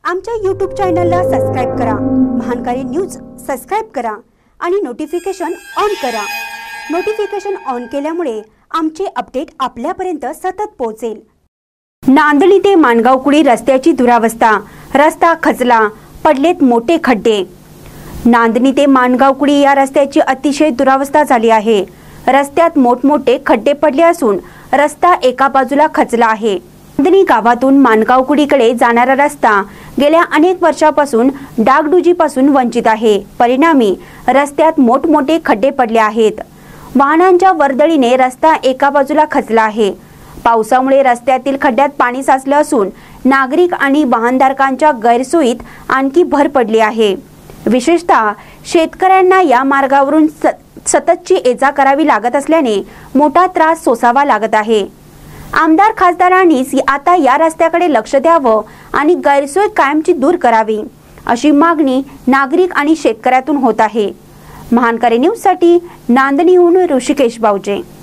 आमच्या YouTube चॅनलला subscribe करा, महानकारी न्यूज सबस्क्राइब करा आणि नोटिफिकेशन ऑन करा। नोटिफिकेशन ऑन केल्यामुळे आमचे अपडेट आपल्यापर्यंत सतत पोहोचेल। नांदणी ते माणगावकुळी रस्त्याची दुरावस्था, रस्ता खचला, पडलेत मोठे खड्डे। नांदणी ते माणगावकुळी या रस्त्याची अतिशय दुरावस्था झाली आहे। रस्त्यात मोठमोठे खड्डे पडले असून रस्ता एका बाजूला खचला आहे। नांदणी गावातून माणगावकुळीकडे जाणारा रस्ता गेल्या अनेक वर्षापासून डागडुजीपासून वंचित आहे। परिणामी रस्त्यात मोठमोठे खड्डे पडले आहेत। वाहनांच्या वर्दळीने रस्ता एका बाजूला खचला आहे। पावसामुळे रस्त्यातील खड्ड्यात पाणी साचले असून नागरिक आणि वाहनधारकांच्या गैरसोयीत आणखी भर पडली आहे। विशेषतः शेतकऱ्यांना या मार्गावरून सततची ये-जा करावी लागत असल्याने मोठा त्रास सोसावा लागत आहे। आमदार खासदारांनी आता या रस्त्याकडे लक्ष द्यावं आणि गैरसोय कायमची दूर करावी अशी मागणी नागरिक आणि शेतकऱ्यातून होत आहे। महानकारी न्यूज साठी नांदणीहून ऋषिकेश बावजे।